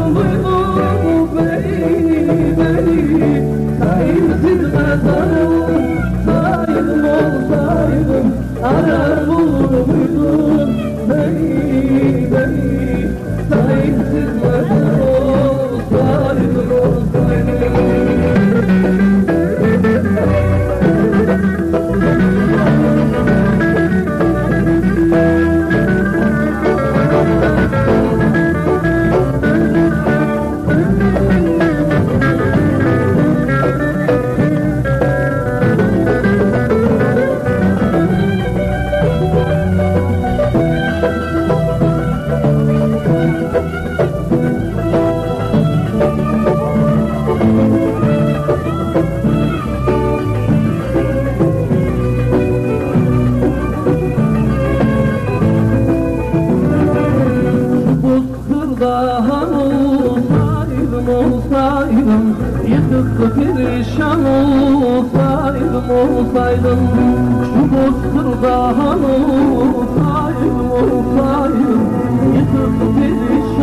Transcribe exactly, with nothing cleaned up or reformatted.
muydun beni, beni? Sahipsiz kadarım, sahibim olsaydım arar bulur muydun beni, beni? Sahipsiz kadarım, sahibim olsaydım. Olsaydım, yıkık perişan olsaydım, olsaydım, şu bozkırda han olsaydım, olsaydım, yıkık perişan